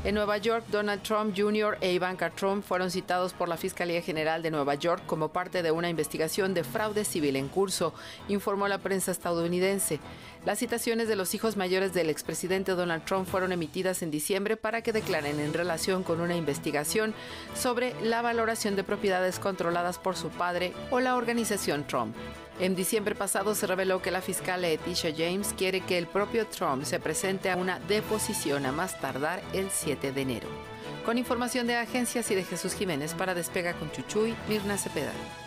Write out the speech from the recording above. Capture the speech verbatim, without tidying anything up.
En Nueva York, Donald Trump junior e Ivanka Trump fueron citados por la Fiscalía General de Nueva York como parte de una investigación de fraude civil en curso, informó la prensa estadounidense. Las citaciones de los hijos mayores del expresidente Donald Trump fueron emitidas en diciembre para que declaren en relación con una investigación sobre la valoración de propiedades controladas por su padre o la organización Trump. En diciembre pasado se reveló que la fiscal Letitia James quiere que el propio Trump se presente a una deposición a más tardar el siete de enero. Con información de agencias y de Jesús Jiménez para Despega con Chuchuy, Mirna Cepeda.